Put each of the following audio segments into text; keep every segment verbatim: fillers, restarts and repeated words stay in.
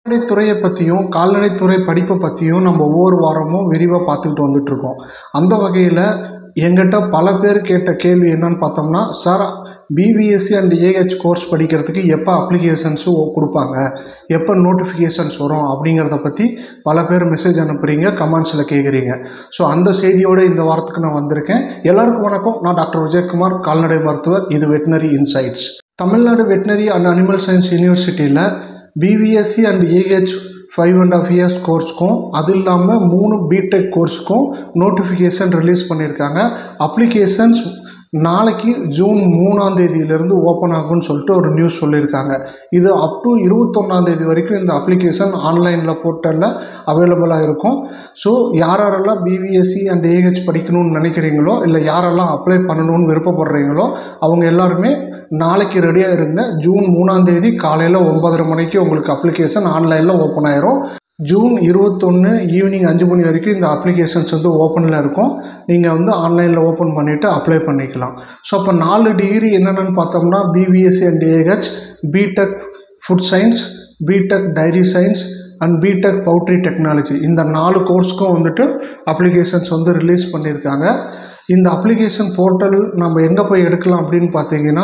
துறையை பற்றியும் கால்நடைத்துறை படிப்பை பற்றியும் நம்ம ஒவ்வொரு வாரமும் விரிவாக பார்த்துக்கிட்டு வந்துட்டுருக்கோம். அந்த வகையில் எங்கிட்ட பல பேர் கேட்ட கேள்வி என்னன்னு பார்த்தோம்னா, sir BVSc and AH course படிக்கிறதுக்கு எப்போ அப்ளிகேஷன்ஸு கொடுப்பாங்க, எப்போ நோட்டிஃபிகேஷன்ஸ் வரும் அப்படிங்கிறத பற்றி பல பேர் மெசேஜ் அனுப்புகிறீங்க, கமெண்ட்ஸில் கேட்குறீங்க. ஸோ அந்த செய்தியோடு இந்த வாரத்துக்கு நான் வந்திருக்கேன். எல்லாருக்கும் வணக்கம். நான் டாக்டர் விஜயகுமார், கால்நடை மருத்துவர். இது veterinary insights. Tamil Nadu veterinary and animal science யூனிவர்சிட்டியில் BVSc and AH five and half years கோர்ஸ்க்கும் அது இல்லாமல் மூணு பிடெக் கோர்ஸுக்கும் நோட்டிஃபிகேஷன் ரிலீஸ் பண்ணியிருக்காங்க. அப்ளிகேஷன்ஸ் நாளைக்கு ஜூன் மூணாம் தேதியிலேருந்து ஓப்பன் ஆகும்னு சொல்லிட்டு ஒரு நியூஸ் சொல்லியிருக்காங்க. இது அப் டு இருபத்தொன்னாம் தேதி வரைக்கும் இந்த அப்ளிகேஷன் ஆன்லைனில் போர்ட்டலில் அவைலபிளாக இருக்கும். ஸோ யார் யாரெல்லாம் பிபிஎஸ்சி அண்ட் ஏஹெச் படிக்கணும்னு நினைக்கிறீங்களோ, இல்லை யாரெல்லாம் அப்ளை பண்ணணும்னு விருப்பப்படுறீங்களோ அவங்க எல்லாருமே நாளைக்கு ரெடியாக இருங்க. ஜூன் மூணாம் தேதி காலையில் ஒன்பதரை மணிக்கு உங்களுக்கு அப்ளிகேஷன் ஆன்லைனில் ஓப்பன் ஆயிரும். ஜூன் இருபத்தொன்று ஈவினிங் அஞ்சு மணி வரைக்கும் இந்த அப்ளிகேஷன்ஸ் வந்து ஓப்பனில் இருக்கும். நீங்கள் வந்து ஆன்லைனில் ஓப்பன் பண்ணிவிட்டு அப்ளை பண்ணிக்கலாம். ஸோ அப்போ நாலு டிகிரி என்னென்னு பார்த்தோம்னா, BVSc and AH, BTech food science, BTech dairy science and BTech poultry technology, இந்த நாலு கோர்ஸ்க்கும் வந்துட்டு அப்ளிகேஷன்ஸ் வந்து ரிலீஸ் பண்ணியிருக்காங்க. இந்த அப்ளிகேஷன் போர்ட்டல் நம்ம எங்கே போய் எடுக்கலாம் அப்படின்னு பார்த்தீங்கன்னா,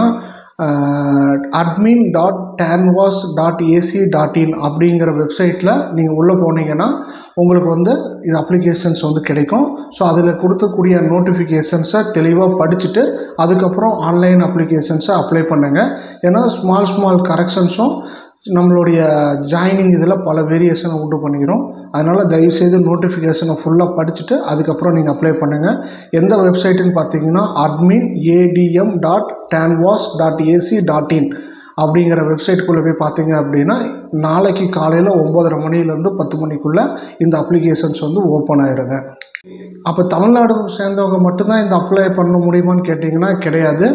admin dot tanuvas dot ac dot in அப்படிங்கிற வெப்சைட்டில் நீங்கள் உள்ளே போனீங்கன்னா உங்களுக்கு வந்து இந்த அப்ளிகேஷன்ஸ் வந்து கிடைக்கும். ஸோ அதில் கொடுக்கக்கூடிய நோட்டிஃபிகேஷன்ஸை தெளிவாக படிச்சுட்டு அதுக்கப்புறம் ஆன்லைன் அப்ளிகேஷன்ஸை அப்ளை பண்ணுங்கள். ஏன்னா ஸ்மால் ஸ்மால் கரெக்ஷன்ஸும் நம்மளுடைய ஜாயினிங் இதில் பல வேரியேஷனை உண்டு பண்ணிக்கிறோம். அதனால் தயவுசெய்து நோட்டிஃபிகேஷனை ஃபுல்லாக படிச்சுட்டு அதுக்கப்புறம் நீங்கள் அப்ளை பண்ணுங்கள். எந்த வெப்சைட்டுன்னு பார்த்தீங்கன்னா, admin ATM dot tanuvas dot ac dot in அப்படிங்கிற வெப்சைட்டுக்குள்ளே போய் பார்த்தீங்க அப்படின்னா நாளைக்கு காலையில் ஒம்பதரை மணிலேருந்து பத்து மணிக்குள்ளே இந்த அப்ளிகேஷன்ஸ் வந்து ஓப்பன் ஆயிருங்க. அப்போ தமிழ்நாடு சேர்ந்தவங்க மட்டும்தான் இந்த அப்ளை பண்ண முடியுமான்னு கேட்டிங்கன்னா கிடையாது.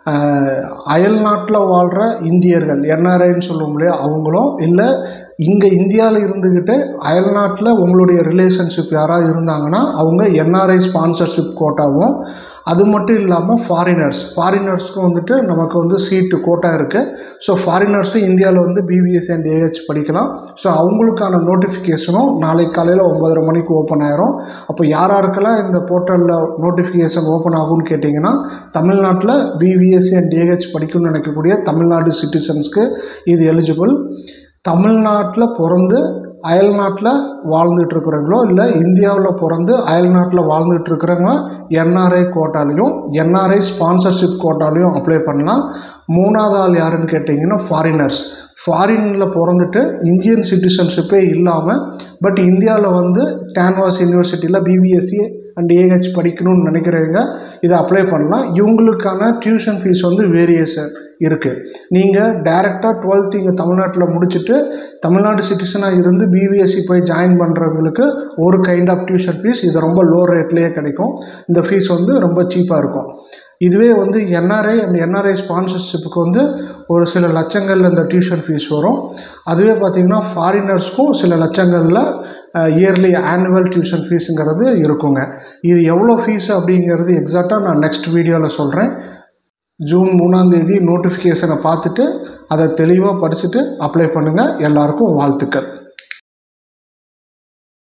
அயல் நாட்டில் வாழ்கிற இந்தியர்கள், என்ஆர்ஐன்னு சொல்லுவோம் இல்லையா, அவங்களும், இல்லை இங்கே இந்தியாவில் இருந்துக்கிட்டு அயல் நாட்டில் உங்களுடைய ரிலேஷன்ஷிப் யாராவது இருந்தாங்கன்னா அவங்க என்ஆர்ஐ ஸ்பான்சர்ஷிப் கோட்டாவும், அது மட்டும் இல்லாமல் ஃபாரினர்ஸ் ஃபாரினர்ஸ்க்கும் வந்துட்டு நமக்கு வந்து சீட்டு கோட்டா இருக்குது. ஸோ ஃபாரினர்ஸும் இந்தியாவில் வந்து பிபிஎஸ்சி அண்ட் ஏஹெச் படிக்கலாம். ஸோ அவங்களுக்கான நோட்டிஃபிகேஷனும் நாளைக்கு காலையில் ஒம்பதரை மணிக்கு ஓப்பன் ஆயிரும். அப்போ யார் யாருக்கெல்லாம் இந்த போர்ட்டலில் நோட்டிஃபிகேஷன் ஓப்பன் ஆகும்னு கேட்டிங்கன்னா, தமிழ்நாட்டில் பிபிஎஸ்சி அண்ட் ஏஹெச் படிக்கணும்னு நினைக்கக்கூடிய தமிழ்நாடு சிட்டிசன்ஸ்க்கு இது எலிஜிபிள். தமிழ்நாட்டில் பிறந்து அயல் நாட்டில் வாழ்ந்துட்டு இருக்கிறவங்களோ, இல்லை இந்தியாவில் பிறந்து அயல் நாட்டில் வாழ்ந்துட்டு இருக்கிறவங்க என்ஆர்ஐ கோட்டாலையும் என்ஆர்ஐ ஸ்பான்சர்ஷிப் கோட்டாலையும் அப்ளை பண்ணலாம். மூணாவது ஆள் யாருன்னு கேட்டிங்கன்னா, ஃபாரினர்ஸ். ஃபாரினில் பிறந்துட்டு இந்தியன் சிட்டிசன்ஷிப்பே இல்லாமல் பட் இந்தியாவில் வந்து டேன்வாஸ் யூனிவர்சிட்டியில் பிபிஎஸ்சி அண்ட் ஏஹெச் படிக்கணும்னு நினைக்கிறவங்க இதை அப்ளை பண்ணலாம். இவங்களுக்கான டியூஷன் ஃபீஸ் வந்து வேரியேஷன் இருக்குது. நீங்கள் டைரெக்டாக டுவெல்த் இங்கே தமிழ்நாட்டில் முடிச்சுட்டு தமிழ்நாடு சிட்டிசனாக இருந்து பிபிஎஸ்சி போய் ஜாயின் பண்ணுறவங்களுக்கு ஒரு கைண்ட் ஆஃப் டியூஷன் ஃபீஸ் இது ரொம்ப லோ ரேட்லேயே கிடைக்கும். இந்த ஃபீஸ் வந்து ரொம்ப சீப்பாக இருக்கும். இதுவே வந்து என்ஆர்ஐ அண்ட் என்ஆர்ஐ ஸ்பான்சர்ஷிப்புக்கு வந்து ஒரு சில லட்சங்களில் இந்த டியூஷன் ஃபீஸ் வரும். அதுவே பார்த்திங்கன்னா ஃபாரினர்ஸ்க்கும் சில லட்சங்களில் இயர்லி ஆனுவல் டியூஷன் ஃபீஸுங்கிறது இருக்குங்க. இது எவ்வளோ ஃபீஸ் அப்படிங்கிறது எக்ஸாக்டாக நான் நெக்ஸ்ட் வீடியோவில் சொல்கிறேன். ஜூன் மூணாம் தேதி நோட்டிஃபிகேஷனை பார்த்துட்டு அதை தெளிவாக படிச்சுட்டு அப்ளை பண்ணுங்கள். எல்லாருக்கும் வாழ்த்துக்கள்.